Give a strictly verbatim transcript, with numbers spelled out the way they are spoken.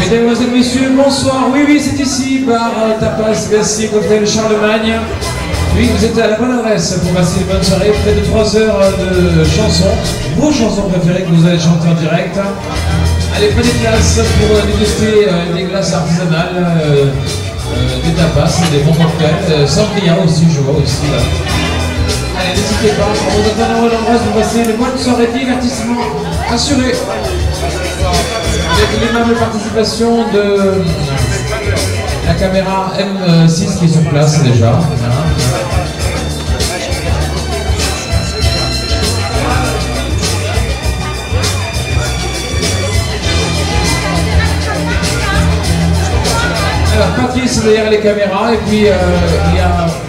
Mesdemoiselles, Messieurs, bonsoir. Oui, oui, c'est ici, bar Tapas, Merci, cocktail Charlemagne. Oui, vous êtes à la bonne adresse pour passer une bonne soirée. Près de trois heures de chansons. Vos chansons préférées que vous allez chanter en direct. Allez, prenez place pour déguster euh, des glaces artisanales, euh, euh, des tapas, des bons cocktails. Euh, Sangria aussi, je vois aussi là. Allez, n'hésitez pas. On vous attend à l'embrasse pour passer une bonne soirée de divertissement assurée. Avec l'aimable participation de la caméra M six qui est sur place déjà. Alors Patrice derrière les caméras et puis euh, il y a